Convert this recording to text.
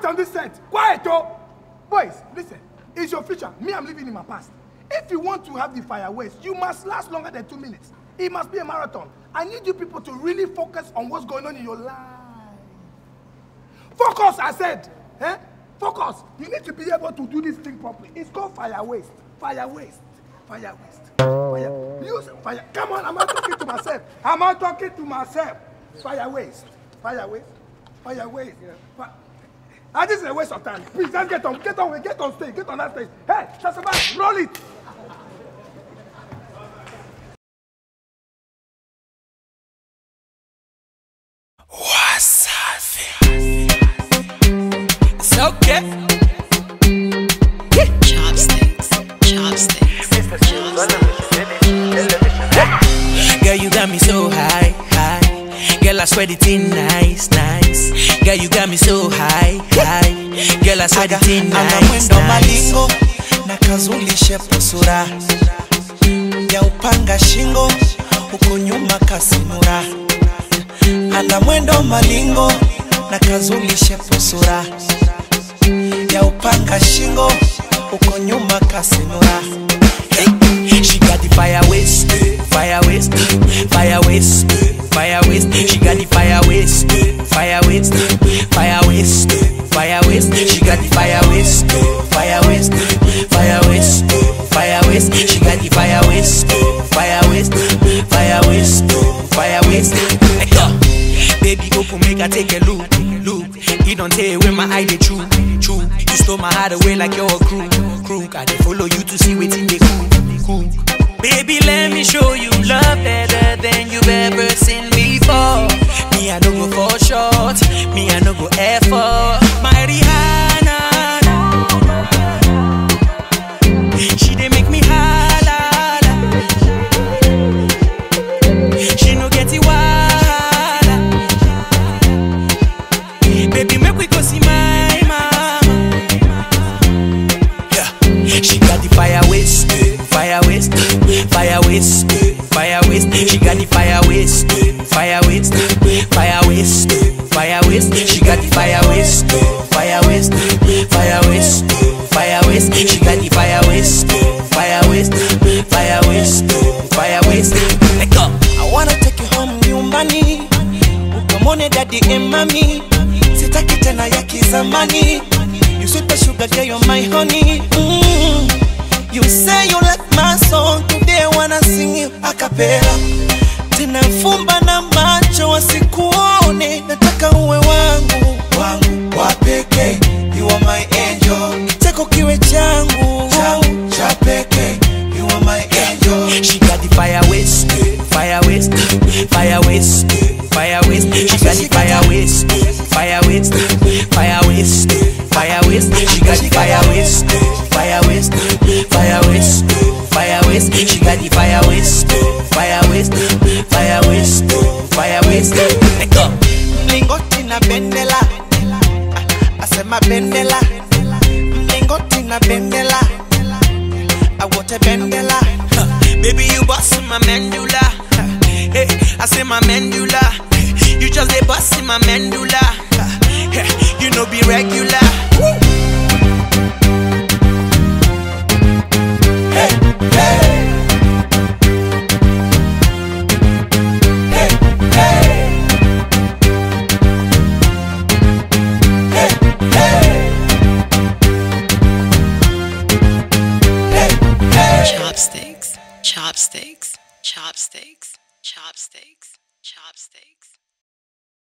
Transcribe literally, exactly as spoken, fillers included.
on this set. Quiet, oh! Boys, listen. It's your future. Me, I'm living in my past. If you want to have the fire waste, you must last longer than two minutes. It must be a marathon. I need you people to really focus on what's going on in your life. Focus, I said. Eh? Focus. You need to be able to do this thing properly. It's called fire waste. Fire waste. Fire waste. Fire. Use fire. Come on, I'm not talking to myself. I'm not talking to myself. Fire waste. Fire waste. Fire waste. Fire. Ah, this is a waste of time. Please, just get on, get on, get on stage, get on that stage. Hey, Shasaba, roll it. It's okay. Chopsticks, chopsticks, chopsticks. Girl, you got me so high, high. Girl, I swear the thing nice, nice. Girl, you got me so high, high. Girl, I swear the thing nice, nice. Malingo na kazulishe posura ya upanga shingo uko nyuma kasimura. Ana mwendo malingo na kazulishe posura ya upanga shingo uko nyuma kasimura. She got the fire waste, fire waste, fire waste, fire waste. She got the fire waste, fire waste, fire waste, fire waste. She got the fire waste, fire waste, fire waste, fire waste. She got the fire waste, fire waste, fire waste, fire waste. Let go, baby, open make I take a look, look. You don't tell where my eye they true, true. You stole my heart away like you're a crew, crew. I dey follow you to see what's in the cool, cool. Baby, let me show you love better than you've ever seen before. Me, I don't go for short. Me, I don't go effort. My Rihanna, she dey make me holla. She no get it wild. Baby, make we go see my mama. Yeah, she got the fire waste, fire waste, fire waste, fire waste. She got the fire waste, fire waste, fire waste, fire waste. She got the fire waste, fire waste, fire waste, fire waste. She got the fire waste, fire waste, fire waste, fire waste. Let go. I wanna take you home nyumbani, ukamone daddy and mommy. Sitaki tena ya kizamani. You sweet sugar girl, you're my honey. Mm. You say you like my song, today I wanna sing you a cappella. Tena fumba na macho wasikuone, nataka uwe wangu, wangu wa pekee. You are my angel, chako kiwe changu, changu cha pekee. You are my angel. She got the fire waste, fire waste, fire waste, fire waste. She got the fire waste, fire waste, fire waste, fire waste. She got the fire waste, fire waste, fire waste, fire waste. She got the fire waste, fire waste, fire waste, fire waste. Let go. Mlingoti na bendela, asema bendela. Mlingoti na bendela, I want a bendela. Baby, you bustin' my mandula. Hey, I say my mandula. You just they bustin' my mandula. Hey, you know be regular. Hey, hey. Hey, hey. Hey, hey. Hey, hey. Chopsticks, chopsticks, chopsticks, chopsticks, chopsticks.